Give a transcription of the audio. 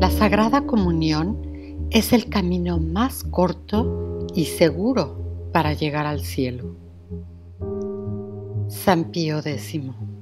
La Sagrada Comunión es el camino más corto y seguro para llegar al cielo. San Pío X.